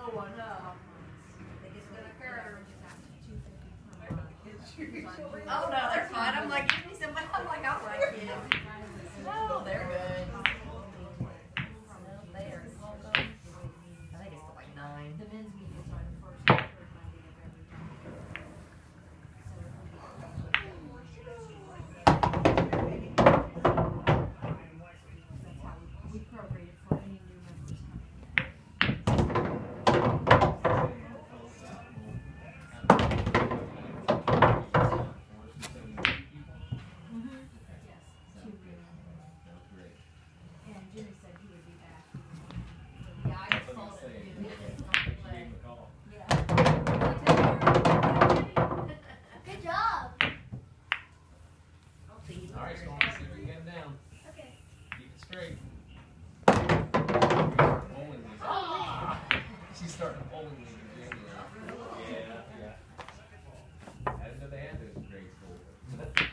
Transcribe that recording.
one, huh? Think it's gonna curve. Oh no, they're fine. I'm like, give me somebody. I'm like, all right, kid. No, they're good. No, they are. I think it's still like 9. The men's meeting is on the first. We prorated for any new members and Jimmy said he would be back. Yeah, I just called him. Yeah. Good job. I'll see you. All right, so let's see if we get him down. Okay. Keep it straight. Bowling league. She's starting bowling league in January. Yeah, yeah. I didn't know they had those in grade school.